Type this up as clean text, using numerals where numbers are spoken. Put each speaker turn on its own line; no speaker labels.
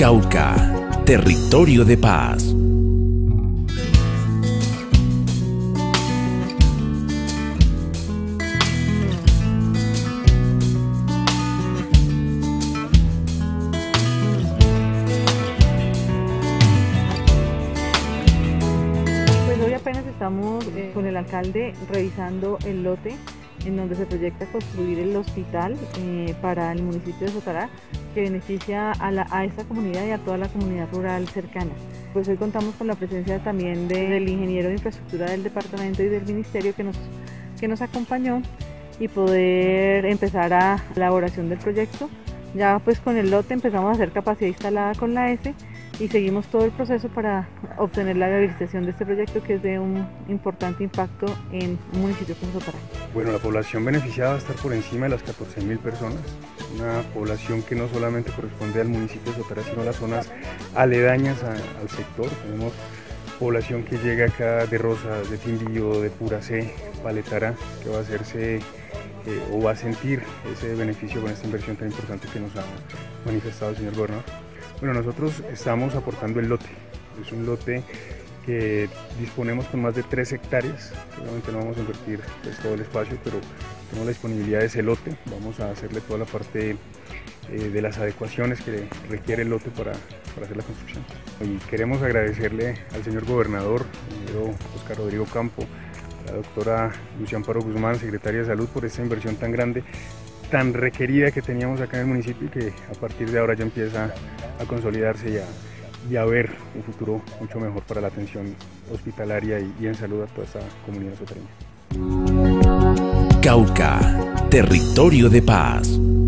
Cauca, territorio de paz.
Pues hoy apenas estamos con el alcalde revisando el lote en donde se proyecta construir el hospital para el municipio de Sotará, que beneficia a esta comunidad y a toda la comunidad rural cercana. Pues hoy contamos con la presencia también del ingeniero de infraestructura del departamento y del ministerio que nos acompañó y poder empezar a la elaboración del proyecto. Ya pues con el lote empezamos a hacer capacidad instalada con la ESE y seguimos todo el proceso para obtener la realización de este proyecto, que es de un importante impacto en un municipio como Sotará.
Bueno, la población beneficiada va a estar por encima de las 14.000 personas, una población que no solamente corresponde al municipio de Sotará, sino a las zonas aledañas al sector. Tenemos población que llega acá de Rosas, de Timbío, de Puracé, Paletara, que va a hacerse o va a sentir ese beneficio con esta inversión tan importante que nos ha manifestado el señor gobernador. Bueno, nosotros estamos aportando el lote. Es un lote que disponemos con más de 3 hectáreas. Seguramente no vamos a invertir pues, todo el espacio, pero tenemos la disponibilidad de ese lote. Vamos a hacerle toda la parte de las adecuaciones que requiere el lote para hacer la construcción. Y queremos agradecerle al señor gobernador, el ingeniero Oscar Rodrigo Campo, a la doctora Lucia Amparo Guzmán, secretaria de Salud, por esta inversión tan grande, tan requerida que teníamos acá en el municipio y que a partir de ahora ya empieza a consolidarse y a ver un futuro mucho mejor para la atención hospitalaria y en salud a toda esta comunidad sotareña.
Cauca, territorio de paz.